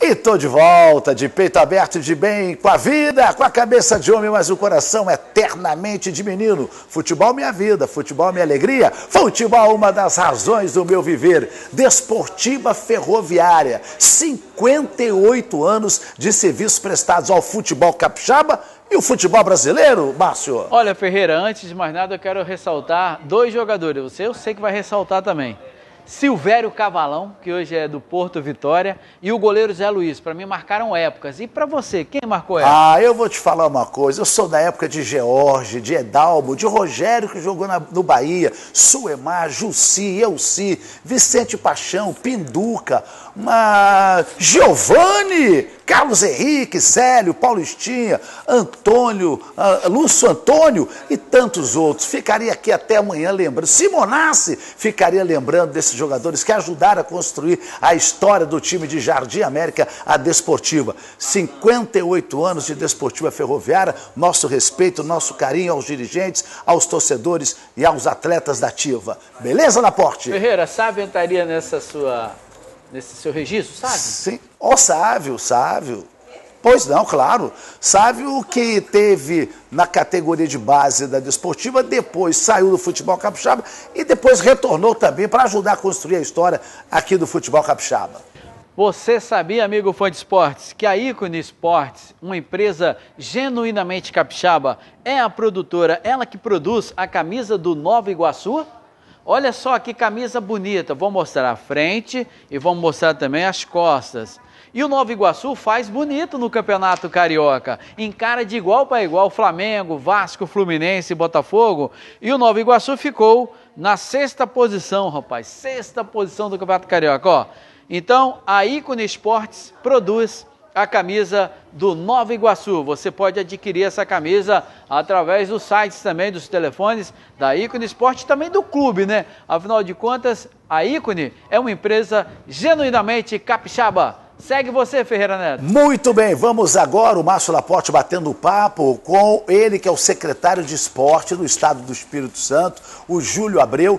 E tô de volta, de peito aberto e de bem, com a vida, com a cabeça de homem, mas o coração eternamente de menino. Futebol minha vida, futebol minha alegria, futebol uma das razões do meu viver. Desportiva Ferroviária, 58 anos de serviços prestados ao futebol capixaba e o futebol brasileiro, Márcio. Olha, Ferreira, antes de mais nada eu quero ressaltar dois jogadores, eu sei que vai ressaltar também. Silvério Cavalão, que hoje é do Porto Vitória, e o goleiro Zé Luiz, para mim marcaram épocas. E para você, quem marcou época? Eu vou te falar uma coisa, eu sou da época de George, de Edalbo, de Rogério, que jogou no Bahia, Suemar, Jussi, Elci, Vicente Paixão, Pinduca, Giovani, Carlos Henrique, Célio, Paulistinha, Antônio, Lúcio Antônio e tantos outros. Ficaria aqui até amanhã lembrando. Simonassi ficaria lembrando desses jogadores que ajudaram a construir a história do time de Jardim América, a Desportiva. 58 anos de Desportiva Ferroviária, nosso respeito, nosso carinho aos dirigentes, aos torcedores e aos atletas da ativa. Beleza, Laporte? Ferreira, Sávio entraria nesse seu registro, sabe? Sim, Sávio. Pois não, claro. Sávio que teve na categoria de base da Desportiva, depois saiu do futebol capixaba e depois retornou também para ajudar a construir a história aqui do futebol capixaba. Você sabia, amigo fã de esportes, que a Ícone Esportes, uma empresa genuinamente capixaba, é a produtora, ela que produz a camisa do Nova Iguaçu? Olha só que camisa bonita, vou mostrar a frente e vou mostrar também as costas. E o Nova Iguaçu faz bonito no Campeonato Carioca, encara de igual para igual Flamengo, Vasco, Fluminense e Botafogo. E o Nova Iguaçu ficou na 6ª posição, rapaz, 6ª posição do Campeonato Carioca, ó. Então, a Ícone Esportes produz a camisa do Nova Iguaçu. Você pode adquirir essa camisa através dos sites também, dos telefones da Ícone Esporte, também do clube, né? Afinal de contas, a Ícone é uma empresa genuinamente capixaba. Segue você, Ferreira Neto. Muito bem, vamos agora, o Márcio Laporte batendo papo com ele, que é o secretário de esporte do estado do Espírito Santo, o Júnior Abreu,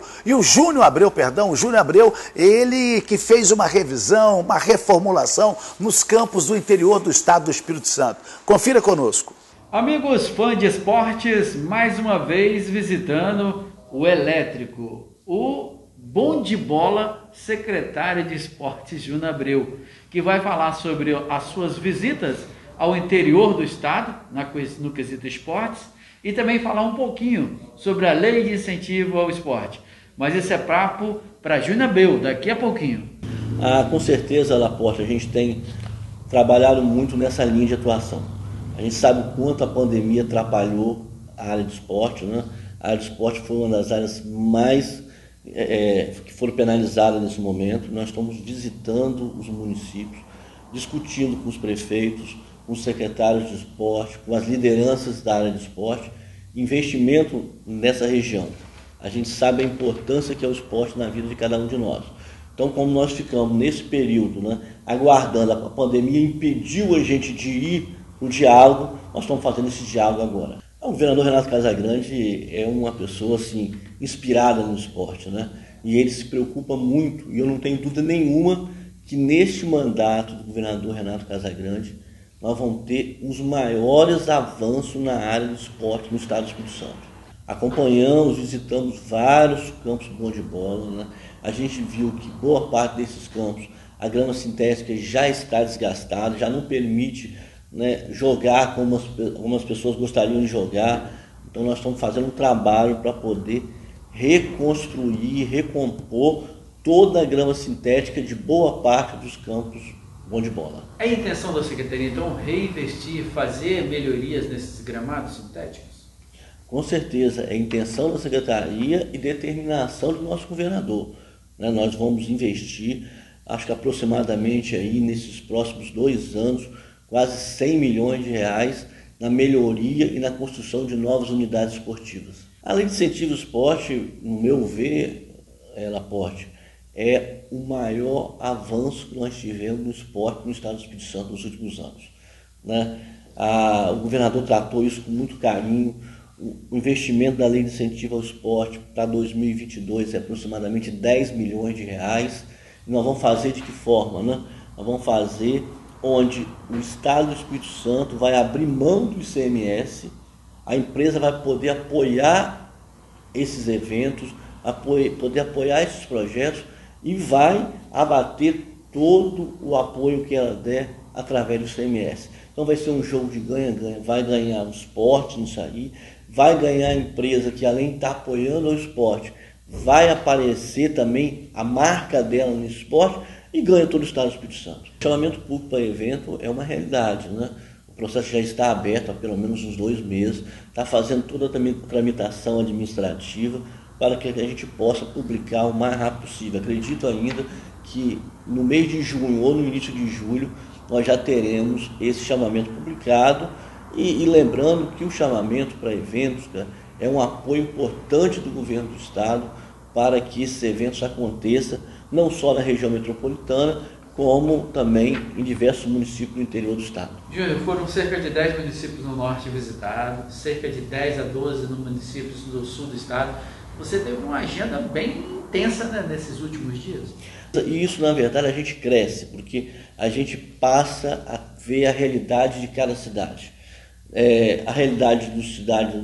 ele que fez uma revisão, uma reformulação nos campos do interior do estado do Espírito Santo. Confira conosco. Amigos fãs de esportes, mais uma vez visitando o Elétrico, o bom de bola, secretário de esportes Júnior Abreu, que vai falar sobre as suas visitas ao interior do estado, no quesito esportes, e também falar um pouquinho sobre a lei de incentivo ao esporte. Mas esse é papo para Júnior Abreu, daqui a pouquinho. Com certeza, Laporte, a gente tem trabalhado muito nessa linha de atuação. A gente sabe o quanto a pandemia atrapalhou a área do esporte, né? A área do esporte foi uma das áreas mais que foram penalizadas nesse momento. Nós estamos visitando os municípios, discutindo com os prefeitos, com os secretários de esporte, com as lideranças da área de esporte, investimento nessa região. A gente sabe a importância que é o esporte na vida de cada um de nós. Então, como nós ficamos nesse período, né, aguardando, a pandemia impediu a gente de ir para o diálogo, nós estamos fazendo esse diálogo agora. O governador Renato Casagrande é uma pessoa assim, inspirada no esporte, né? E ele se preocupa muito, e eu não tenho dúvida nenhuma que neste mandato do governador Renato Casagrande nós vamos ter os maiores avanços na área do esporte no estado do Espírito Santo. Acompanhamos, visitamos vários campos de bom de bola, né? A gente viu que boa parte desses campos, a grama sintética já está desgastada, já não permite, né, jogar como as pessoas gostariam de jogar. Então nós estamos fazendo um trabalho para poder reconstruir, recompor toda a grama sintética de boa parte dos campos bom de bola. É a intenção da Secretaria, então, reinvestir, fazer melhorias nesses gramados sintéticos? Com certeza, é a intenção da Secretaria e determinação do nosso governador. Nós vamos investir, acho que aproximadamente aí nesses próximos 2 anos, quase 100 milhões de reais na melhoria e na construção de novas unidades esportivas. A lei de incentivo ao esporte, no meu ver, Laporte, é o maior avanço que nós tivemos no esporte no estado do Espírito Santo nos últimos anos, né? O governador tratou isso com muito carinho. O investimento da lei de incentivo ao esporte para 2022 é aproximadamente 10 milhões de reais. E nós vamos fazer de que forma, né? Nós vamos fazer onde o Estado do Espírito Santo vai abrir mão do ICMS, a empresa vai poder apoiar esses eventos, poder apoiar esses projetos e vai abater todo o apoio que ela der através do ICMS. Então vai ser um jogo de ganha-ganha, vai ganhar o esporte nisso aí, vai ganhar a empresa que, além de estar apoiando o esporte, vai aparecer também a marca dela no esporte e ganha todo o Estado do Espírito Santo. O chamamento público para evento é uma realidade, né? O processo já está aberto há pelo menos uns 2 meses, está fazendo toda a tramitação administrativa para que a gente possa publicar o mais rápido possível. Acredito ainda que no mês de junho ou no início de julho nós já teremos esse chamamento publicado e lembrando que o chamamento para eventos, cara, é um apoio importante do governo do estado para que esses eventos aconteçam não só na região metropolitana, como também em diversos municípios do interior do estado. Júnior, foram cerca de 10 municípios no norte visitados, cerca de 10 a 12 no municípios do sul do estado. Você teve uma agenda bem intensa, né, nesses últimos dias. E isso, na verdade, a gente cresce, porque a gente passa a ver a realidade de cada cidade. A realidade das cidades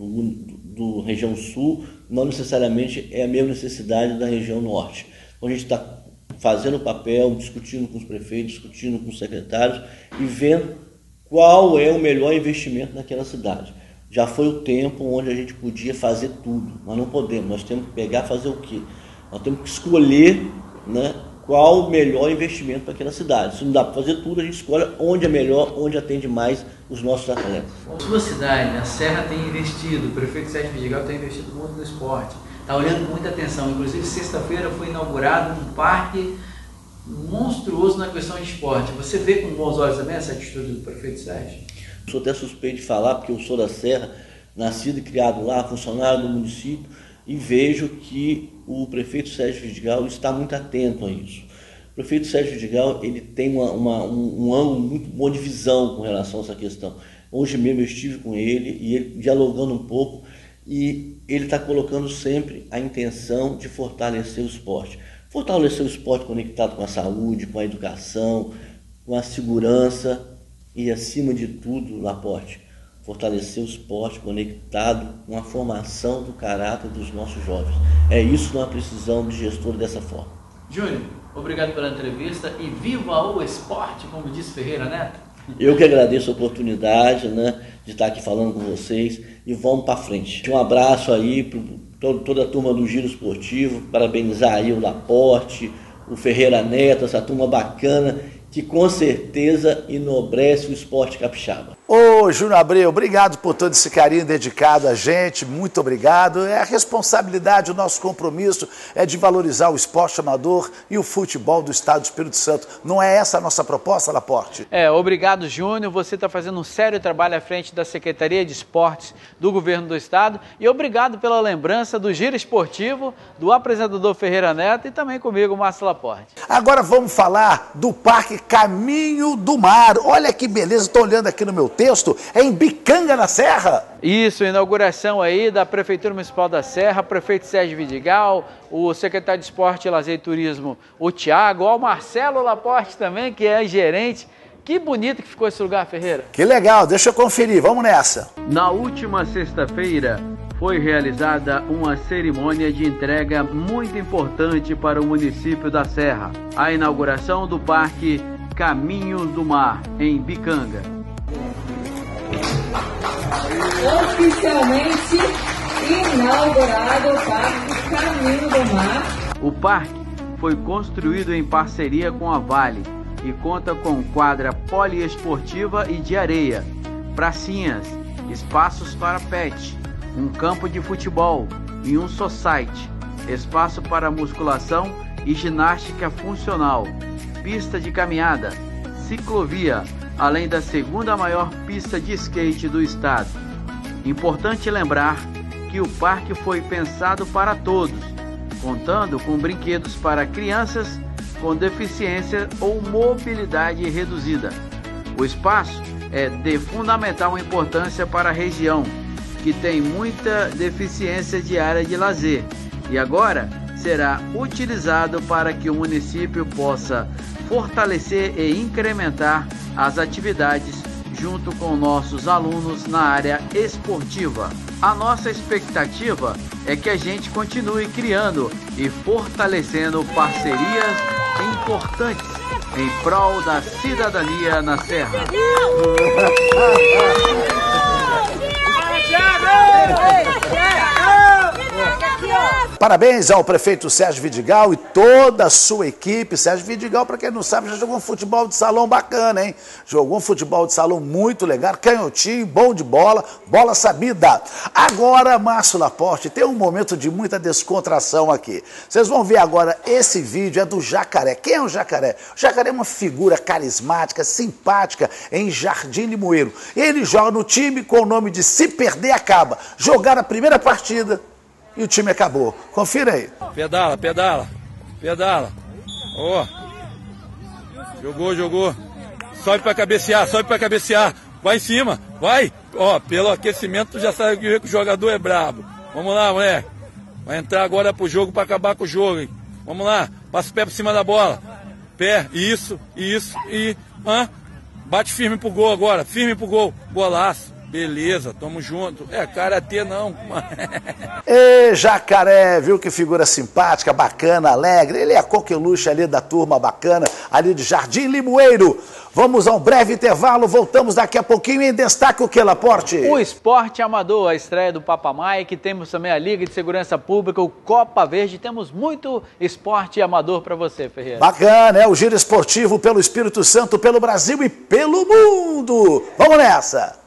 do região sul não necessariamente é a mesma necessidade da região norte. Então a gente está fazendo o papel, discutindo com os prefeitos, discutindo com os secretários e vendo qual é o melhor investimento naquela cidade. Já foi o tempo onde a gente podia fazer tudo, mas não podemos. Nós temos que pegar e fazer o quê? Nós temos que escolher, né, qual o melhor investimento para aquela cidade. Se não dá para fazer tudo, a gente escolhe onde é melhor, onde atende mais os nossos atletas. A sua cidade, a Serra, tem investido, o prefeito Sérgio Vidigal tem investido muito no esporte, está olhando com muita atenção. Inclusive, sexta-feira foi inaugurado um parque monstruoso na questão de esporte. Você vê com bons olhos também essa atitude do prefeito Sérgio? Sou até suspeito de falar, porque eu sou da Serra, nascido e criado lá, funcionário do município, e vejo que o prefeito Sérgio Vidigal está muito atento a isso. O prefeito Sérgio Vidigal, ele tem um ângulo muito bom de visão com relação a essa questão. Hoje mesmo eu estive com ele e ele dialogando um pouco, e ele está colocando sempre a intenção de fortalecer o esporte. Fortalecer o esporte conectado com a saúde, com a educação, com a segurança e, acima de tudo, Laporte, fortalecer o esporte conectado com a formação do caráter dos nossos jovens. É isso que nós precisamos de gestor dessa forma. Júnior, obrigado pela entrevista e viva o esporte, como disse Ferreira Neto. Eu que agradeço a oportunidade, né, de estar aqui falando com vocês e vamos para frente. Um abraço aí para toda a turma do Giro Esportivo, parabenizar aí o Laporte, o Ferreira Neto, essa turma bacana que com certeza enobrece o esporte capixaba. Ô, Júnior Abreu, obrigado por todo esse carinho dedicado a gente, muito obrigado. É a responsabilidade, o nosso compromisso é de valorizar o esporte amador e o futebol do estado do Espírito Santo. Não é essa a nossa proposta, Laporte? Obrigado, Júnior. Você está fazendo um sério trabalho à frente da Secretaria de Esportes do Governo do Estado e obrigado pela lembrança do Giro Esportivo, do apresentador Ferreira Neto e também comigo, Márcio Laporte. Agora vamos falar do Parque Caminho do Mar. Olha que beleza, estou olhando aqui no meu texto, é em Bicanga, na Serra. Isso, inauguração aí da Prefeitura Municipal da Serra, prefeito Sérgio Vidigal, o secretário de Esporte, Lazer e Turismo, o Thiago, o Marcelo Laporte também, que é gerente. Que bonito que ficou esse lugar, Ferreira. Que legal, deixa eu conferir, vamos nessa. Na última sexta-feira, foi realizada uma cerimônia de entrega muito importante para o município da Serra, a inauguração do Parque Caminho do Mar, em Bicanga. Oficialmente inaugurado o Parque Caminho do Mar. O parque foi construído em parceria com a Vale e conta com quadra poliesportiva e de areia, pracinhas, espaços para pet, um campo de futebol e um society, espaço para musculação e ginástica funcional, pista de caminhada, ciclovia, além da segunda maior pista de skate do estado. Importante lembrar que o parque foi pensado para todos, contando com brinquedos para crianças com deficiência ou mobilidade reduzida. O espaço é de fundamental importância para a região, que tem muita deficiência de área de lazer, e agora será utilizado para que o município possa fortalecer e incrementar as atividades junto com nossos alunos na área esportiva. A nossa expectativa é que a gente continue criando e fortalecendo parcerias importantes em prol da cidadania na Serra. Parabéns ao prefeito Sérgio Vidigal e toda a sua equipe. Sérgio Vidigal, para quem não sabe, já jogou um futebol de salão bacana, hein? Jogou um futebol de salão muito legal, canhotinho, bom de bola, bola sabida. Agora, Márcio Laporte, tem um momento de muita descontração aqui. Vocês vão ver agora, esse vídeo é do Jacaré. Quem é o Jacaré? O Jacaré é uma figura carismática, simpática, em Jardim Limoeiro. Ele joga no time com o nome de Se Perder Acaba. Jogaram a primeira partida e o time acabou. Confira aí. Pedala, pedala, pedala. Ó. Jogou. Sobe pra cabecear. Vai em cima, vai. Ó, pelo aquecimento tu já sabe que o jogador é brabo. Vamos lá, moleque. Vai entrar agora pro jogo pra acabar com o jogo, hein. Vamos lá, passa o pé por cima da bola. Pé, isso, e... Bate firme pro gol agora, firme pro gol. Golaço. Beleza, tamo junto. Karatê não. Ê, Jacaré, viu que figura simpática, bacana, alegre. Ele é a coqueluche ali da turma bacana, ali de Jardim Limoeiro. Vamos a um breve intervalo, voltamos daqui a pouquinho. Em destaque o que, Laporte? O esporte amador, a estreia do Papa Mike, temos também a Liga de Segurança Pública, o Copa Verde, temos muito esporte amador para você, Ferreira. Bacana, é o giro esportivo pelo Espírito Santo, pelo Brasil e pelo mundo. Vamos nessa!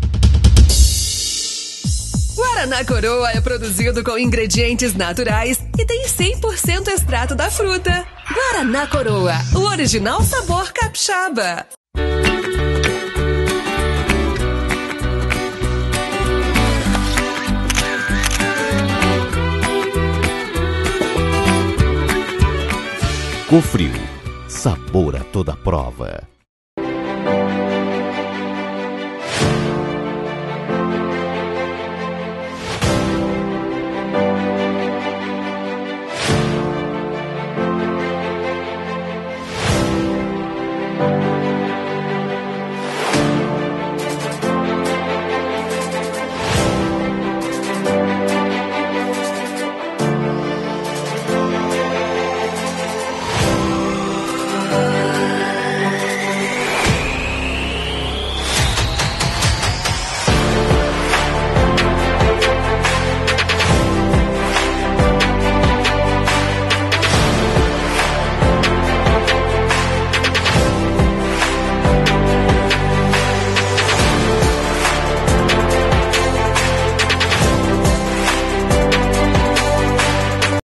Guaraná Coroa é produzido com ingredientes naturais e tem 100% extrato da fruta. Guaraná Coroa, o original sabor capixaba. Cofrio, sabor a toda prova.